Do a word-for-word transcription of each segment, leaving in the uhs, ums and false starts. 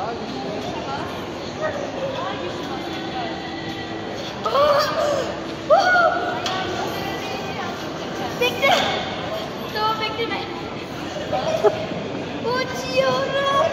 Bekle. Tamam bekleme. Uçuyorum.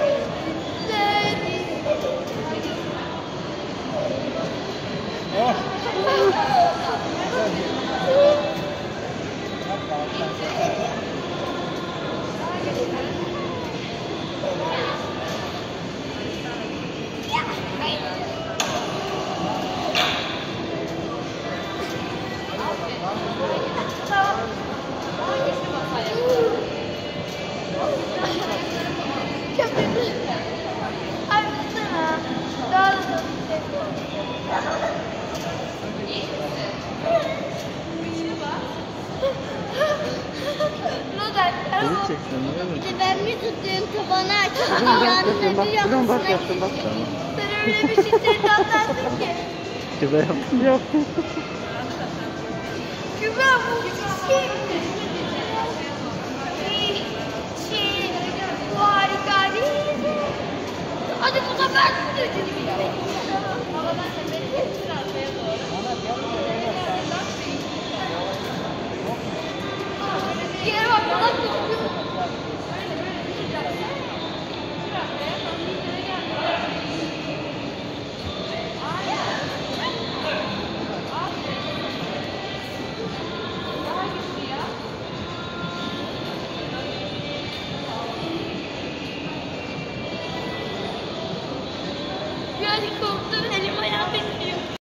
Bir de ben mi tuttuğum tabanı açtım. Yanında bir Bak bak yapısına yaptım bak. sen öyle bir şiddet atlattın ki. Kübe yaptım. Yaptım. Kübra bu şey. Şey, bu harika değil mi? Hadi bu sefer